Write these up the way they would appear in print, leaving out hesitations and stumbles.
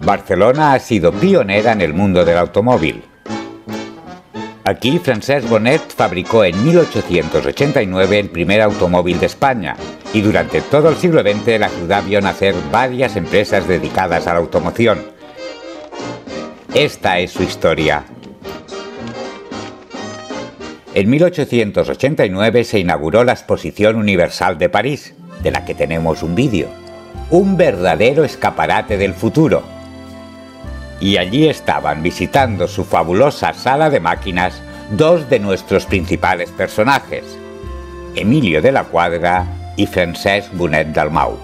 Barcelona ha sido pionera en el mundo del automóvil. Aquí Francesc Bonet fabricó en 1889 el primer automóvil de España y durante todo el siglo XX la ciudad vio nacer varias empresas dedicadas a la automoción. Esta es su historia. En 1889 se inauguró la Exposición Universal de París, de la que tenemos un vídeo. Un verdadero escaparate del futuro. Y allí estaban visitando su fabulosa sala de máquinas dos de nuestros principales personajes, Emilio de la Cuadra y Francesc Bonet Dalmau.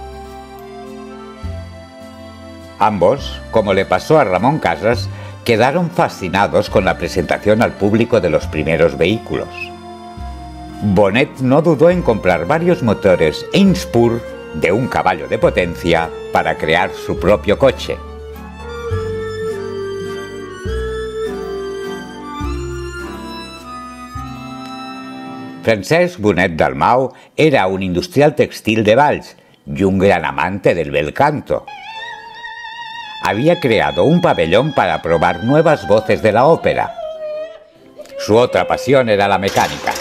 Ambos, como le pasó a Ramón Casas, quedaron fascinados con la presentación al público de los primeros vehículos. Bonet no dudó en comprar varios motores Einspur de 1 caballo de potencia para crear su propio coche. Francesc Bonet Dalmau era un industrial textil de Valls y un gran amante del bel canto. Había creado un pabellón para probar nuevas voces de la ópera. Su otra pasión era la mecánica.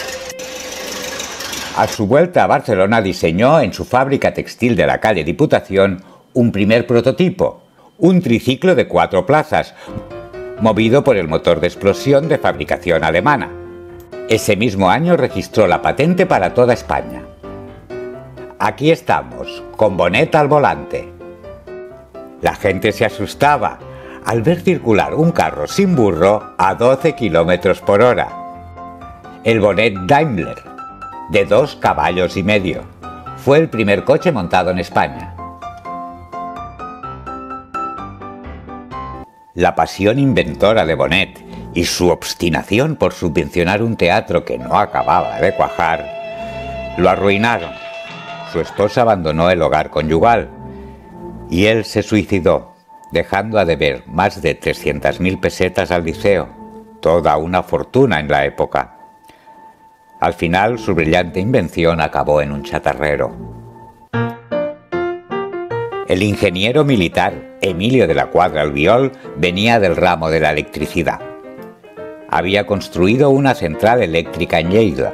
A su vuelta a Barcelona diseñó en su fábrica textil de la calle Diputación un primer prototipo, un triciclo de 4 plazas, movido por el motor de explosión de fabricación alemana. Ese mismo año registró la patente para toda España. Aquí estamos, con Bonet al volante. La gente se asustaba al ver circular un carro sin burro a 12 kilómetros por hora. El Bonet Daimler, de 2,5 caballos, fue el primer coche montado en España. La pasión inventora de Bonet y su obstinación por subvencionar un teatro que no acababa de cuajar lo arruinaron. Su esposa abandonó el hogar conyugal y él se suicidó, dejando a deber más de 300.000 pesetas al liceo, toda una fortuna en la época. Al final, su brillante invención acabó en un chatarrero. El ingeniero militar Emilio de la Cuadra Albiol venía del ramo de la electricidad. Había construido una central eléctrica en Lleida.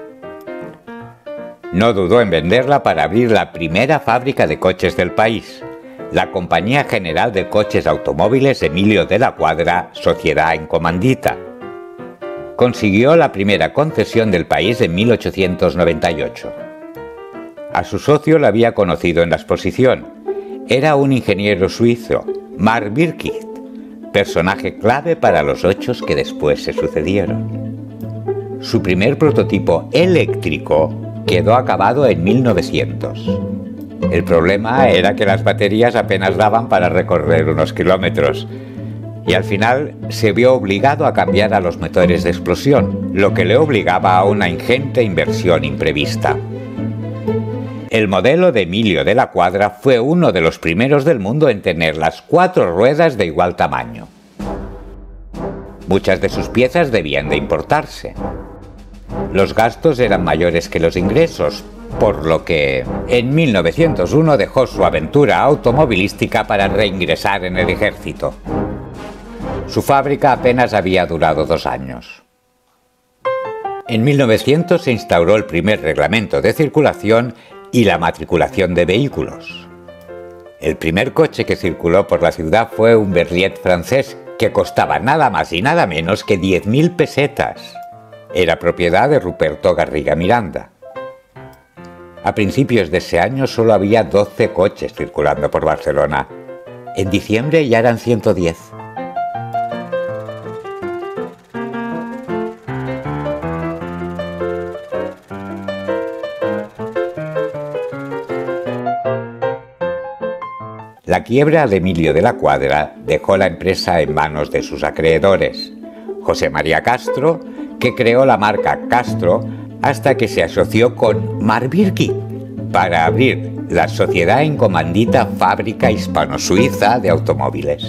No dudó en venderla para abrir la primera fábrica de coches del país, la Compañía General de Coches Automóviles Emilio de la Cuadra, sociedad en comandita. Consiguió la primera concesión del país en 1898. A su socio lo había conocido en la exposición. Era un ingeniero suizo, Marc Birkigt, personaje clave para los hechos que después se sucedieron. Su primer prototipo eléctrico quedó acabado en 1900. El problema era que las baterías apenas daban para recorrer unos kilómetros y al final se vio obligado a cambiar a los motores de explosión, lo que le obligaba a una ingente inversión imprevista. El modelo de Emilio de la Cuadra fue uno de los primeros del mundo en tener las 4 ruedas de igual tamaño. Muchas de sus piezas debían de importarse. Los gastos eran mayores que los ingresos, por lo que en 1901 dejó su aventura automovilística para reingresar en el ejército. Su fábrica apenas había durado 2 años. En 1900 se instauró el primer reglamento de circulación y la matriculación de vehículos. El primer coche que circuló por la ciudad fue un Berliet francés que costaba nada más y nada menos que 10.000 pesetas. Era propiedad de Ruperto Garriga Miranda. A principios de ese año solo había 12 coches circulando por Barcelona. En diciembre ya eran 110. La quiebra de Emilio de la Cuadra dejó la empresa en manos de sus acreedores, José María Castro, que creó la marca Castro hasta que se asoció con Marc Birkigt para abrir la sociedad en comandita Fábrica Hispano-Suiza de Automóviles.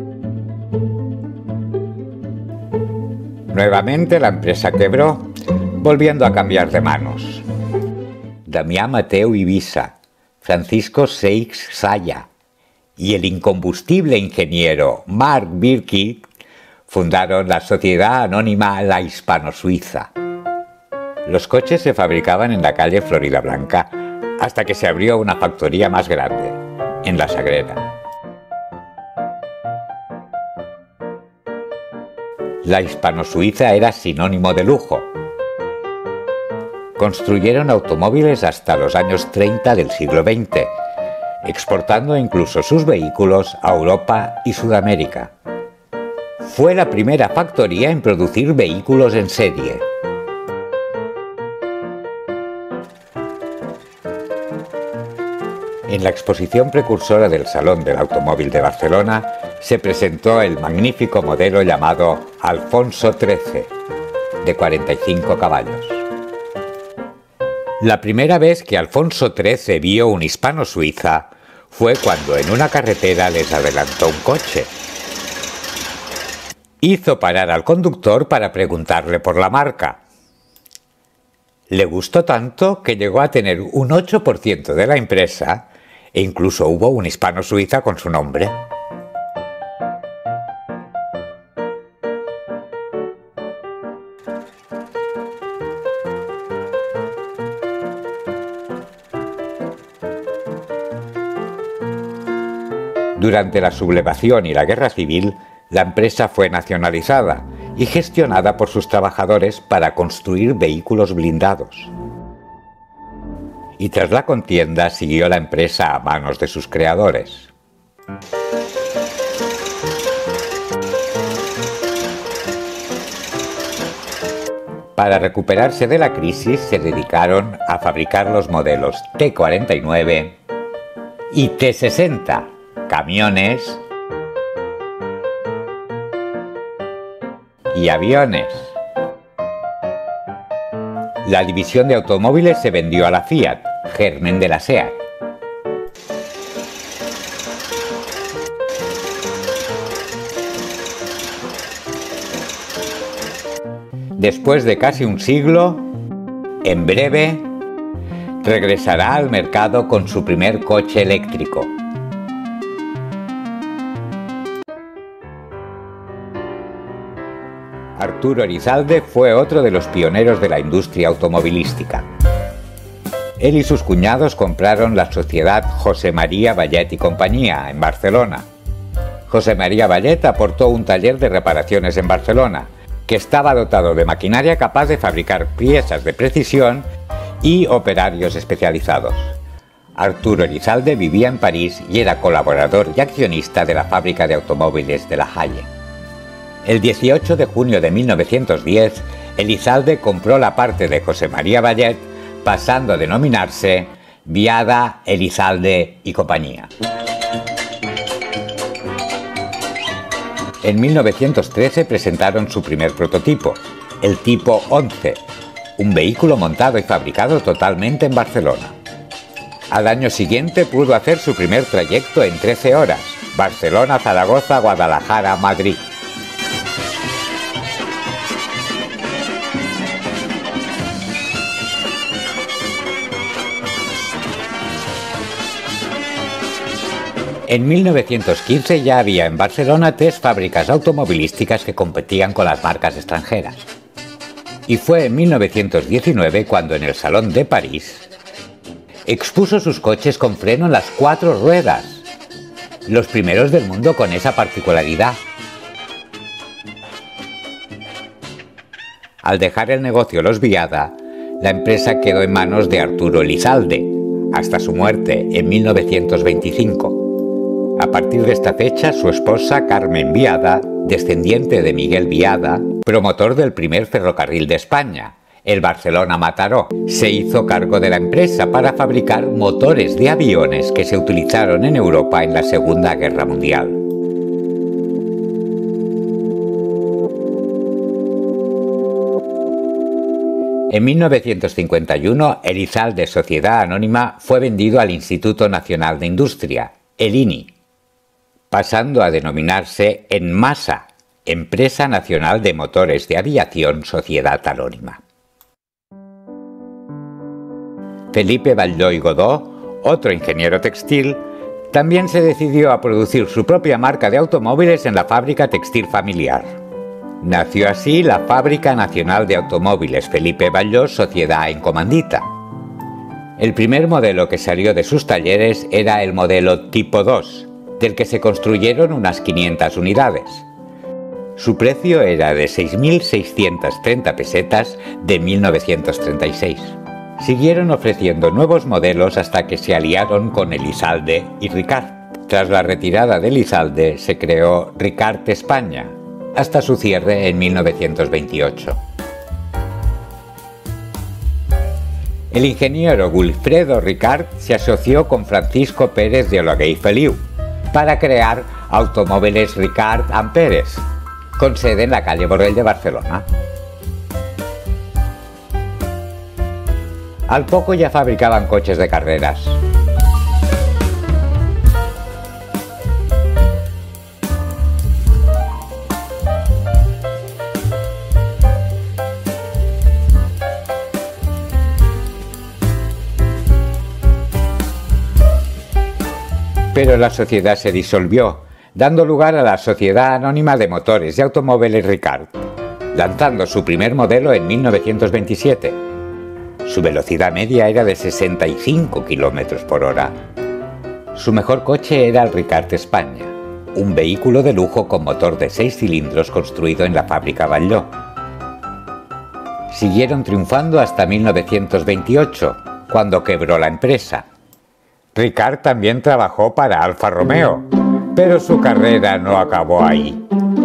Nuevamente la empresa quebró, volviendo a cambiar de manos. Damià Mateu Eivissa, Francisco Seix Saya y el incombustible ingeniero Marc Birkigt fundaron la Sociedad Anónima La Hispano-Suiza. Los coches se fabricaban en la calle Florida Blanca hasta que se abrió una factoría más grande, en La Sagrera. La Hispano-Suiza era sinónimo de lujo. Construyeron automóviles hasta los años 30 del siglo XX, exportando incluso sus vehículos a Europa y Sudamérica. Fue la primera factoría en producir vehículos en serie. En la exposición precursora del Salón del Automóvil de Barcelona se presentó el magnífico modelo llamado Alfonso XIII, de 45 caballos. La primera vez que Alfonso XIII vio un hispano-suiza fue cuando en una carretera les adelantó un coche. Hizo parar al conductor para preguntarle por la marca. Le gustó tanto que llegó a tener un 8% de la empresa e incluso hubo un hispano-suiza con su nombre. Durante la sublevación y la guerra civil, la empresa fue nacionalizada y gestionada por sus trabajadores para construir vehículos blindados. Y tras la contienda siguió la empresa a manos de sus creadores. Para recuperarse de la crisis se dedicaron a fabricar los modelos T49 y T60, camiones y aviones. La división de automóviles se vendió a la Fiat, germen de la SEAT. Después de casi un siglo, en breve, regresará al mercado con su primer coche eléctrico. Arturo Elizalde fue otro de los pioneros de la industria automovilística. Él y sus cuñados compraron la sociedad José María Vallet y Compañía en Barcelona. José María Vallet aportó un taller de reparaciones en Barcelona, que estaba dotado de maquinaria capaz de fabricar piezas de precisión y operarios especializados. Arturo Elizalde vivía en París y era colaborador y accionista de la fábrica de automóviles de La Haye. El 18 de junio de 1910, Elizalde compró la parte de José María Vallet, pasando a denominarse Viada, Elizalde y Compañía. En 1913 presentaron su primer prototipo, el Tipo 11, un vehículo montado y fabricado totalmente en Barcelona. Al año siguiente pudo hacer su primer trayecto en 13 horas, Barcelona, Zaragoza, Guadalajara, Madrid. En 1915 ya había en Barcelona 3 fábricas automovilísticas que competían con las marcas extranjeras. Y fue en 1919 cuando en el Salón de París expuso sus coches con freno en las 4 ruedas, los primeros del mundo con esa particularidad. Al dejar el negocio Los Viada, la empresa quedó en manos de Arturo Elizalde, hasta su muerte en 1925. A partir de esta fecha, su esposa Carmen Viada, descendiente de Miguel Viada, promotor del primer ferrocarril de España, el Barcelona-Mataró, se hizo cargo de la empresa para fabricar motores de aviones que se utilizaron en Europa en la Segunda Guerra Mundial. En 1951, Elizalde Sociedad Anónima fue vendido al Instituto Nacional de Industria, el INI, pasando a denominarse Enmasa, Empresa Nacional de Motores de Aviación Sociedad Anónima. Felipe Valldo y Godó, otro ingeniero textil, También se decidió a producir su propia marca de automóviles en la fábrica textil familiar. Nació así la Fábrica Nacional de Automóviles Felipe Batlló, Sociedad en Comandita. El primer modelo que salió de sus talleres era el modelo Tipo 2, del que se construyeron unas 500 unidades. Su precio era de 6.630 pesetas de 1936. Siguieron ofreciendo nuevos modelos hasta que se aliaron con Elizalde y Ricard. Tras la retirada de Elizalde se creó Ricard España, hasta su cierre en 1928. El ingeniero Wilfredo Ricard se asoció con Francisco Pérez de Olaguer y Feliu para crear Automóviles Ricard and Pérez, con sede en la calle Borrell de Barcelona. Al poco ya fabricaban coches de carreras. Pero la sociedad se disolvió, dando lugar a la Sociedad Anónima de Motores y Automóviles Ricard, lanzando su primer modelo en 1927. Su velocidad media era de 65 km por hora. Su mejor coche era el Ricard España, un vehículo de lujo con motor de 6 cilindros construido en la fábrica Batlló. Siguieron triunfando hasta 1928, cuando quebró la empresa. Ricard también trabajó para Alfa Romeo, pero su carrera no acabó ahí.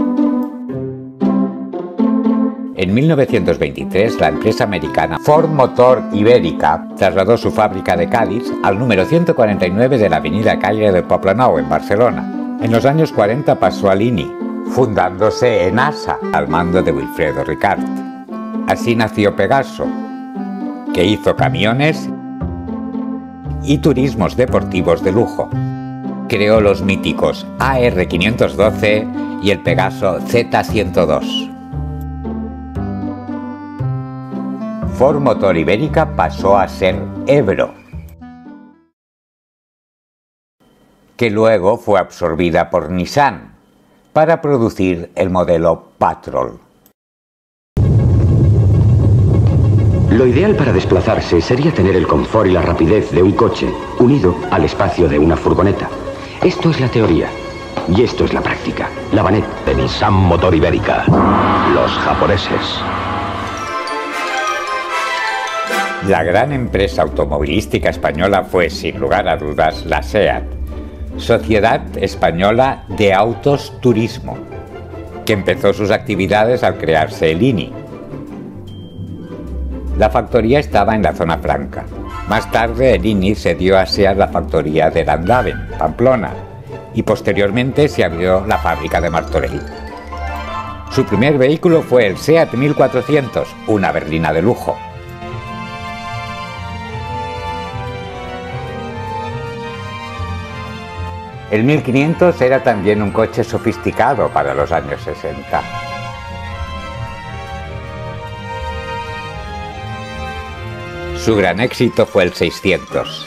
En 1923, la empresa americana Ford Motor Ibérica trasladó su fábrica de Cádiz al número 149 de la avenida Calle del Poblenou, en Barcelona. En los años 40 pasó a Lini, fundándose en ASA, al mando de Wilfredo Ricard. Así nació Pegaso, que hizo camiones y turismos deportivos de lujo. Creó los míticos AR512 y el Pegaso Z102. Ford Motor Ibérica pasó a ser Ebro, que luego fue absorbida por Nissan para producir el modelo Patrol. Lo ideal para desplazarse sería tener el confort y la rapidez de un coche unido al espacio de una furgoneta. Esto es la teoría y esto es la práctica. La Vanette de Nissan Motor Ibérica. Los japoneses. La gran empresa automovilística española fue, sin lugar a dudas, la SEAT, Sociedad Española de Autos Turismo, que empezó sus actividades al crearse el INI. La factoría estaba en la zona franca. Más tarde el INI se dio a SEAT la factoría de Landaven, Pamplona, y posteriormente se abrió la fábrica de Martorell. Su primer vehículo fue el SEAT 1400, una berlina de lujo. El 1500 era también un coche sofisticado para los años 60. Su gran éxito fue el 600.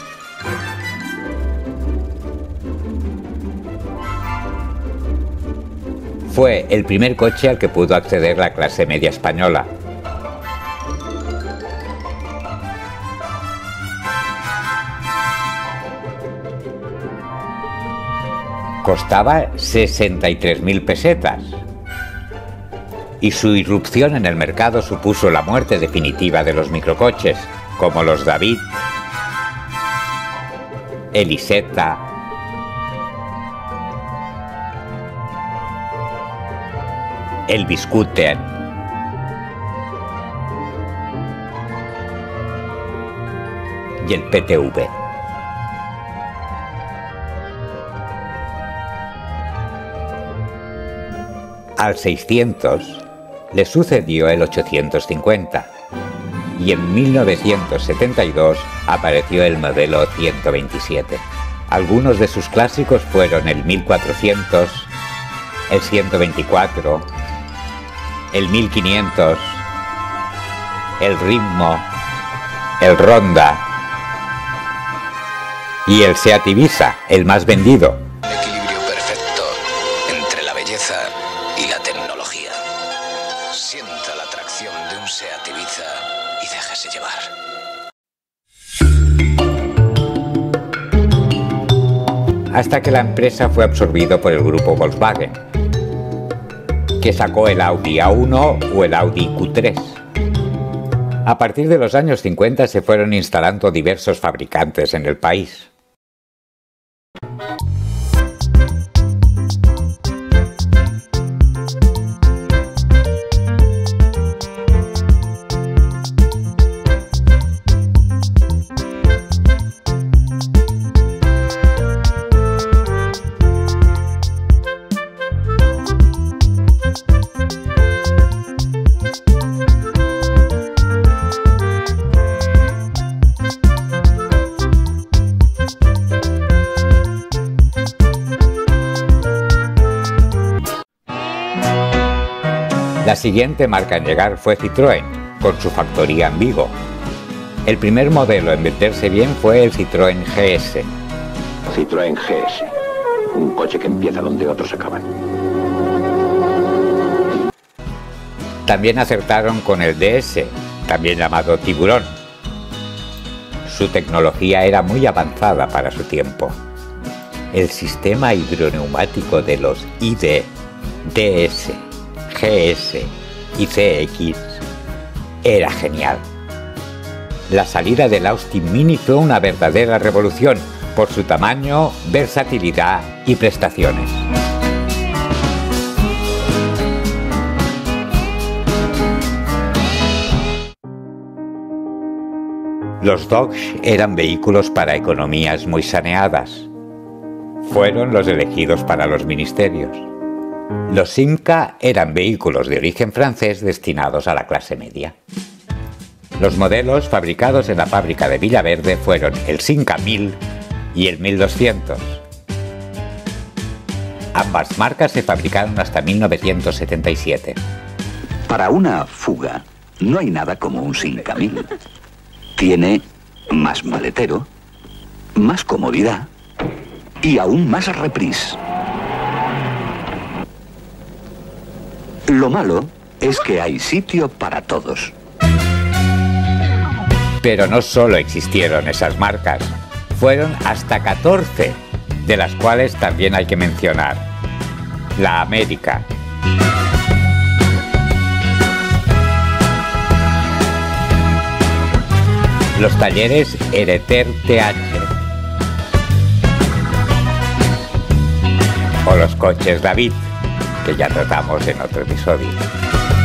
Fue el primer coche al que pudo acceder la clase media española. Costaba 63.000 pesetas. Y su irrupción en el mercado supuso la muerte definitiva de los microcoches, como los David, el Isetta, el Biscooter y el PTV. Al 600 le sucedió el 850 y en 1972 apareció el modelo 127. Algunos de sus clásicos fueron el 1400, el 124, el 1500, el Ritmo, el Ronda Y el Seat Ibiza, el más vendido. Equilibrio perfecto entre la belleza y la tecnología. Sienta la atracción de un Seat Ibiza y déjese llevar. Hasta que la empresa fue absorbido por el grupo Volkswagen, que sacó el Audi A1 o el Audi Q3. A partir de los años 50 se fueron instalando diversos fabricantes en el país. La siguiente marca en llegar fue Citroën, con su factoría en Vigo. El primer modelo en venderse bien fue el Citroën GS. Citroën GS, un coche que empieza donde otros acaban. También acertaron con el DS, también llamado Tiburón. Su tecnología era muy avanzada para su tiempo. El sistema hidroneumático de los ID, DS, GS y CX era genial. La salida del Austin Mini fue una verdadera revolución por su tamaño, versatilidad y prestaciones. Los Dodge eran vehículos para economías muy saneadas. Fueron los elegidos para los ministerios. Los Simca eran vehículos de origen francés destinados a la clase media. Los modelos fabricados en la fábrica de Villaverde fueron el Simca 1000 y el 1200. Ambas marcas se fabricaron hasta 1977. Para una fuga, no hay nada como un Simca 1000. Tiene más maletero, más comodidad y aún más reprise. Lo malo es que hay sitio para todos. Pero no solo existieron esas marcas, fueron hasta 14, de las cuales también hay que mencionar la América. Los talleres Hereter TH o los coches David, que ya tratamos en otro episodio.